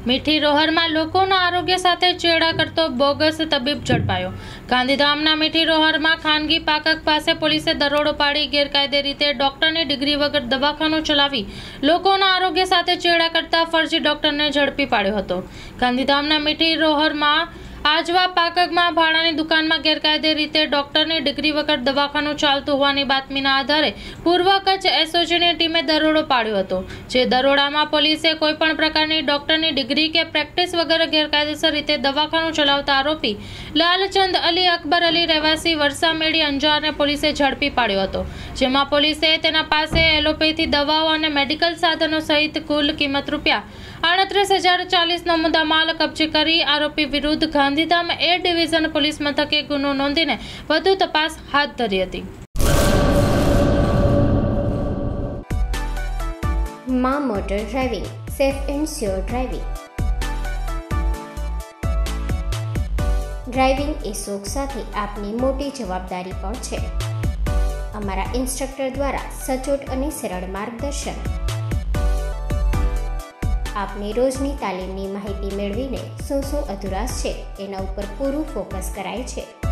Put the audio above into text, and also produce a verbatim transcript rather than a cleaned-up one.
મીઠી રોહરમાં લોકોના આરોગ્ય સાથે ચેડા કરતો બોગસ તબીબ ઝડપાયો। ગાંધીધામના મીઠી રોહરમાં ખાનગી પાકક પાસે પોલીસે દરોડો પાડી ગેરકાયદે રીતે ડોક્ટરની ડિગ્રી વગર દવાખાનું ચલાવી લોકોના આરોગ્ય સાથે ચેડા કરતા ફર્જી ડોક્ટરને ઝડપી પાડ્યો હતો। ગાંધીધામના મીઠી રોહરમાં આજવા પાકકમાં ભાડાની દુકાનમાં ગેરકાયદે રીતે ડોક્ટરની ડિગ્રી વગર દવાખાનું ચાલતું હોવાની બાતમીના આધારે પૂર્વ કચ્છ એસઓજીની ટીમે દરોડો પાડ્યો હતો। જે દરોડામાં પોલીસે કોઈપણ પ્રકારની ડોક્ટરની ડિગ્રી કે પ્રેક્ટિસ વગર ગેરકાયદેસર રીતે દવાખાનું ચલાવતા આરોપી લાલચંદ અલી અકબર અલી રહેવાસી વરસામેડી અંજારને પોલીસે ઝડપી પાડ્યો હતો। જેમાં પોલીસે તેના પાસે એલોપેથી દવાઓ અને મેડિકલ સાધનો સહિત કુલ કિંમત રૂપિયા આડત્રીસ હજાર ચાલીસનો મુદ્દામાલ કબજે કરી આરોપી વિરુદ્ધ ગાંધીધામ એ ડિવિઝન પોલીસ મથકે ગુનો નોંધીને વધુ તપાસ હાથ ધરી હતી। માં motor driving, safe and sure driving. Driving એ શોખ સાથે આપની મોટી જવાબદારી પણ છે। અમારા ઇન્સ્ટ્રક્ટર દ્વારા સચોટ અને સરળ માર્ગદર્શન આપની રોજની તાલીમની માહિતી મેળવીને શું શું અધુરાશ છે એના ઉપર પૂરું ફોકસ કરાય છે।